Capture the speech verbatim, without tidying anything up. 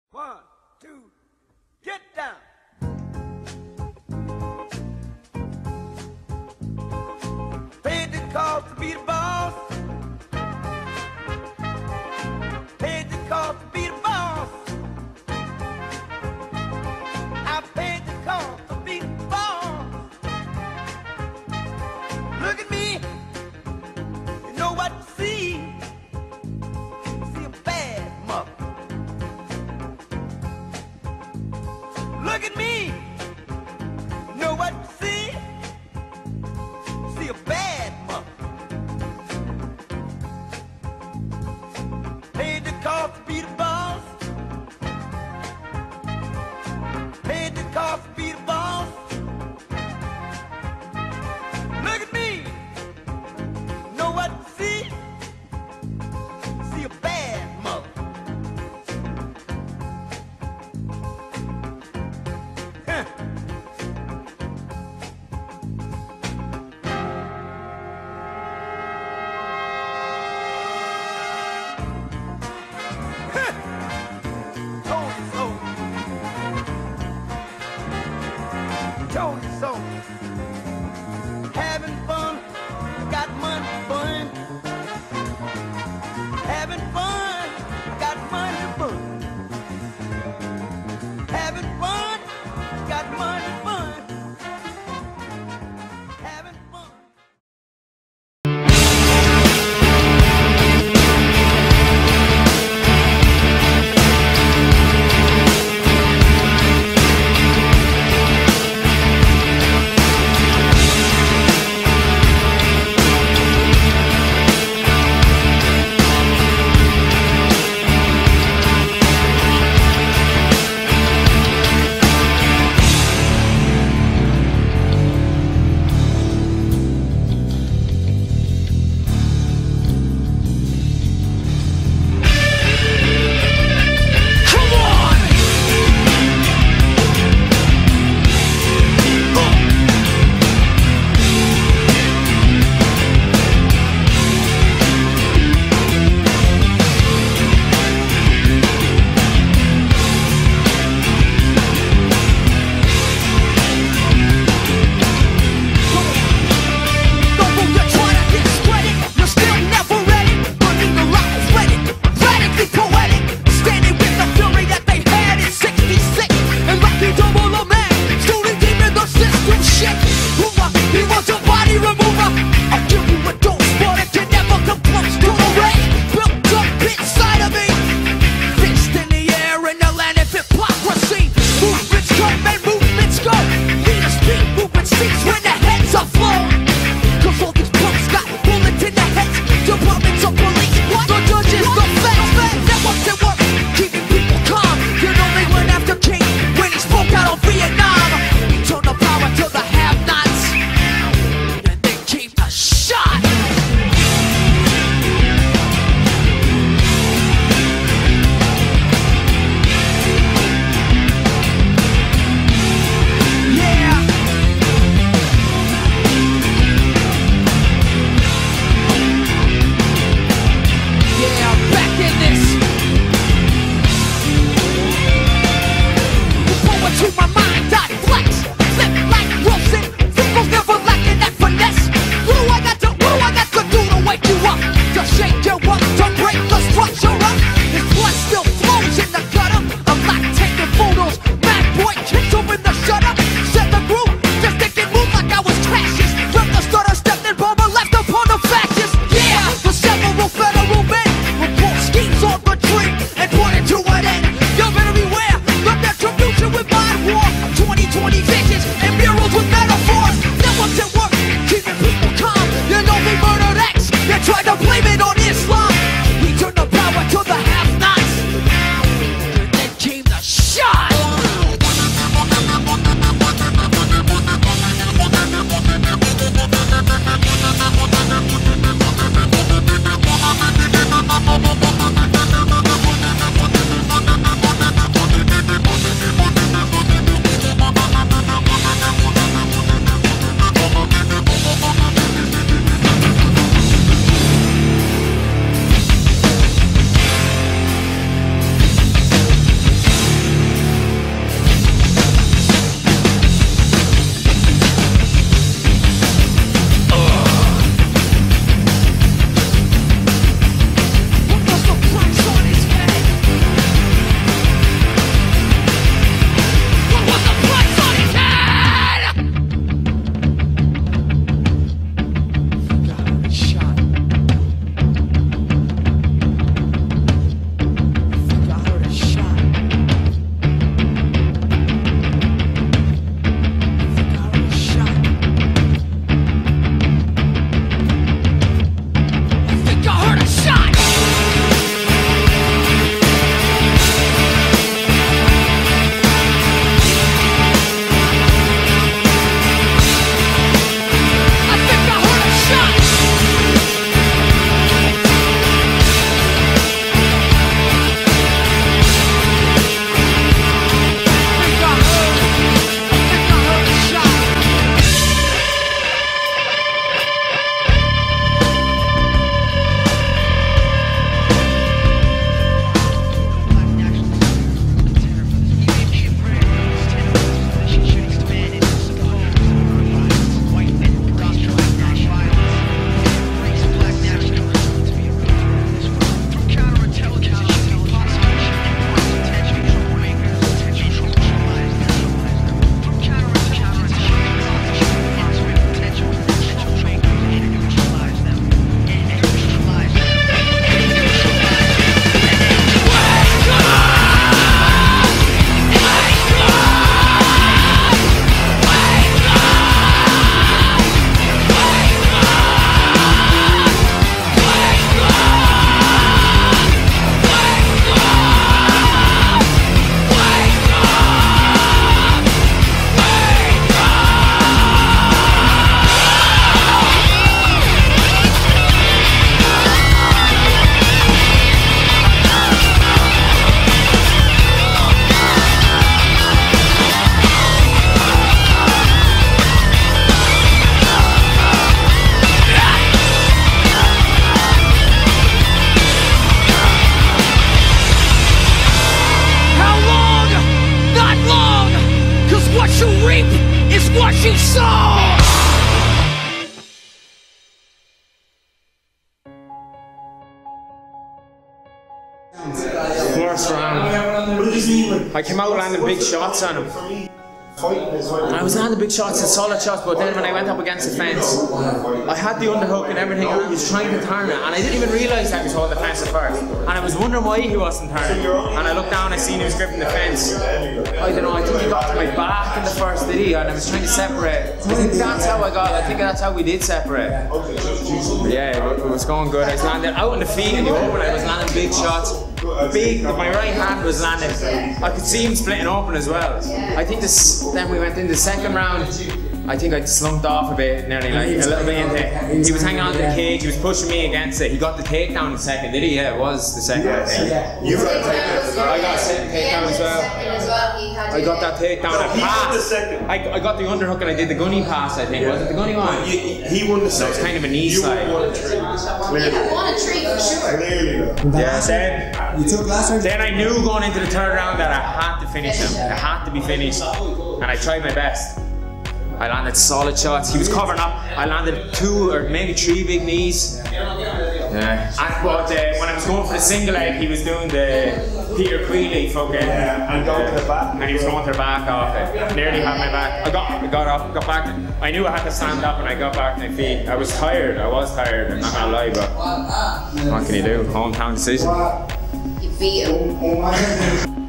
One, two, get down. Paid the cost to be the boss. Paid the cost to be the boss. I paid the cost to be the boss. Look at me. You know what you see. You see a bad mother. Look she saw. First round, I came out landing big shots on him. I was landing big shots and solid shots, but then when I went up against the fence, I had the underhook and everything, and I was trying to turn it, and I didn't even realise I was holding the fence at first. And I was wondering why he wasn't turning. And I looked down, I seen he was gripping the fence. I don't know, I think he got to my back in the first, did he? And I was trying to separate. I think that's how I got, I think that's how we did separate. But yeah, it was going good. I was landing out on the feet in the open, I was landing big shots. Big, my right hand was landing. I could see him splitting open as well. I think this, then we went in the second round. I think I slumped off a bit, nearly like a little bit into it. He was hanging on to the cage, he was pushing me against it. He got the takedown in the second, did he? Yeah, it was the second, I think. You got a takedown. I got a second takedown as well. I got that takedown and pass. I, I got the underhook and I did the gunny pass, I think. Was it the gunny one? He won the second. No, it was kind of a knee slide. You won a treat. You won a treat for sure. Clearly. Yeah, then, you took last round? then I knew going into the third round that I had to finish him. It had to be finished. And I tried my best. I landed solid shots. He was covering up. I landed two or maybe three big knees. Yeah. And, but uh, when I was going for the single leg, he was doing the Peter Queeley fucking. Yeah, and going to the back. And he was going to the back off it. Nearly had my back. I got, I got up, got back. I knew I had to stand up, and I got back to my feet. I was tired. I was tired. I'm not gonna lie, but what can you do? Hometown decision. You beat him.